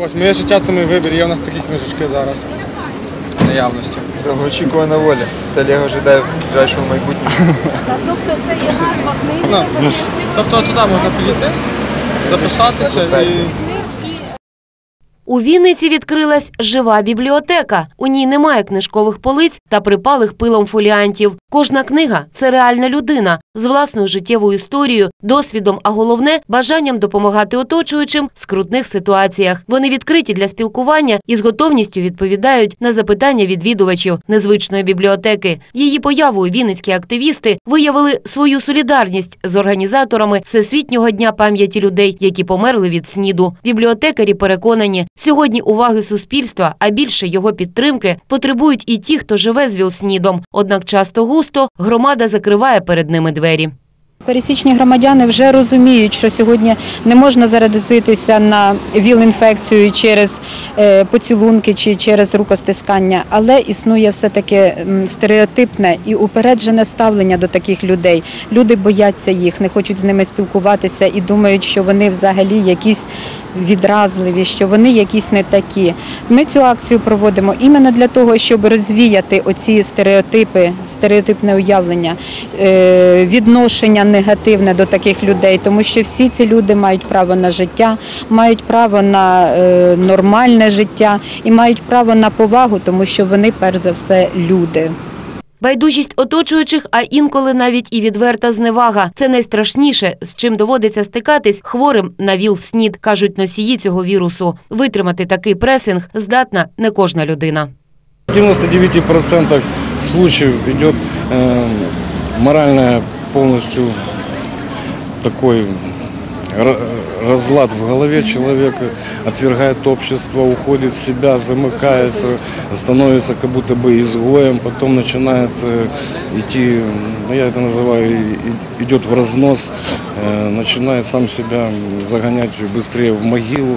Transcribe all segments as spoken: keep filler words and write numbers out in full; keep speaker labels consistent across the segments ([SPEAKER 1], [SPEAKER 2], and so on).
[SPEAKER 1] Ось «Моє життя – це мій вибір». Є у нас такі книжечки зараз в наявності.
[SPEAKER 2] Довгоочікувана воля. Це Олег ожидає в ближайшому майбутньому.
[SPEAKER 3] Тобто це є назва книги?
[SPEAKER 1] Ну, тобто туди можна підійти, записатися і…
[SPEAKER 4] У Вінниці відкрилась жива бібліотека. У ній немає книжкових полиць та припалих пилом фоліантів. Кожна книга – це реальна людина з власною життєвою історією, досвідом, а головне – бажанням допомагати оточуючим в скрутних ситуаціях. Вони відкриті для спілкування і з готовністю відповідають на запитання відвідувачів незвичної бібліотеки. Її появою вінницькі активісти виявили свою солідарність з організаторами Всесвітнього дня пам'яті людей, які померли від СНІДу. Бібліотекарі переконані, сьогодні уваги суспільства, а більше його підтримки, потребують і ті, хто живе з ВІЛ-СНІДом. Однак часто густо громада закриває перед ними двері.
[SPEAKER 5] Пересічні громадяни вже розуміють, що сьогодні не можна заразитися на ВІЛ-інфекцію через поцілунки чи через рукостискання, але існує все-таки стереотипне і упереджене ставлення до таких людей. Люди бояться їх, не хочуть з ними спілкуватися і думають, що вони взагалі якісь відразливі, що вони якісь не такі. Ми цю акцію проводимо іменно для того, щоб розвіяти оці стереотипи, стереотипне уявлення, відношення негативне до таких людей, тому що всі ці люди мають право на життя, мають право на нормальне життя і мають право на повагу, тому що вони, перш за все, люди.
[SPEAKER 4] Байдужість оточуючих, а інколи навіть і відверта зневага – це найстрашніше, з чим доводиться стикатись хворим на ВІЛ-СНІД, кажуть носії цього вірусу. Витримати такий пресинг здатна не кожна людина.
[SPEAKER 6] В девяноста девяти процентах случаев идет э, моральная полностью такой разлад в голове человека, отвергает общество, уходит в себя, замыкается, становится как будто бы изгоем, потом начинает идти, я это называю, идет в разнос, начинает сам себя загонять быстрее в могилу.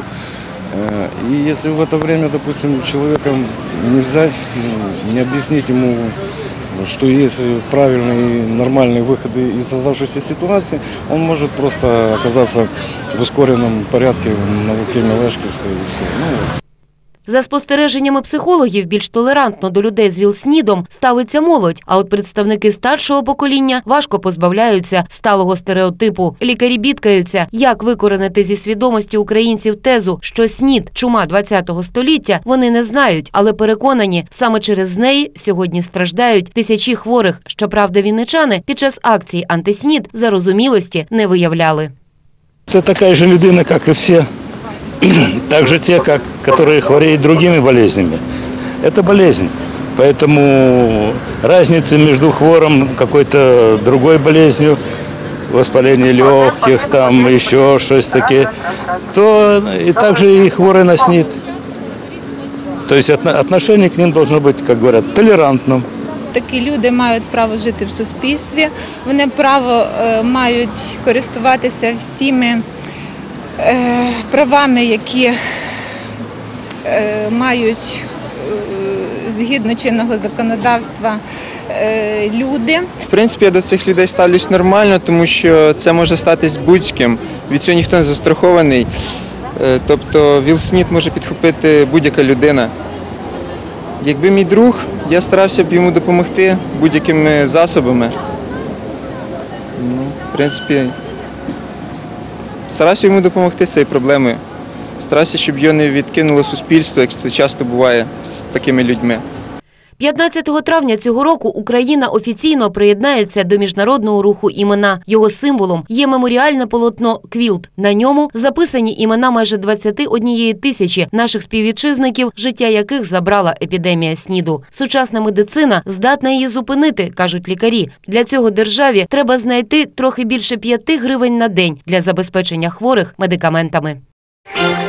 [SPEAKER 6] И если в это время, допустим, человека не взять, не объяснить ему, что есть правильные и нормальные выходы из создавшейся ситуации, он может просто оказаться в ускоренном порядке на лукемии Лешківської і все. Ну, вот.
[SPEAKER 4] За спостереженнями психологів, більш толерантно до людей з ВІЛ-СНІДом ставиться молодь, а от представники старшого покоління важко позбавляються сталого стереотипу. Лікарі бідкаються, як викоренити зі свідомості українців тезу, що СНІД – чума ХХ століття, вони не знають, але переконані, саме через неї сьогодні страждають тисячі хворих. Щоправда, вінничани під час акції «Антиснід» зарозумілості не виявляли.
[SPEAKER 7] Це така ж людина, як і всі. Также те, как, которые хвореют другими болезнями. Это болезнь. Поэтому разницы между хвором какой-то другой болезнью, воспаление легких, там еще что-то такое, то и также и хворый на СНИД. То есть отношение к ним должно быть, как говорят, толерантным.
[SPEAKER 8] Такі люди мають право жити в суспільстві, вони право мають користуватися всіми правами, які мають згідно чинного законодавства люди.
[SPEAKER 2] В принципі, я до цих людей ставлюсь нормально, тому що це може статись будь-ким. Від цього ніхто не застрахований. Тобто ВІЛ-СНІД може підхопити будь-яка людина. Якби мій друг, я старався б йому допомогти будь-якими засобами. Ну, в принципі, старався йому допомогти з цією проблемою. Старався, щоб його не відкинуло суспільство, як це часто буває з такими людьми.
[SPEAKER 4] п'ятнадцятого травня цього року Україна офіційно приєднається до міжнародного руху імена. Його символом є меморіальне полотно «Квілт». На ньому записані імена майже двадцяти однієї тисячі наших співвітчизників, життя яких забрала епідемія СНІДу. Сучасна медицина здатна її зупинити, кажуть лікарі. Для цього державі треба знайти трохи більше п'яти гривень на день для забезпечення хворих медикаментами.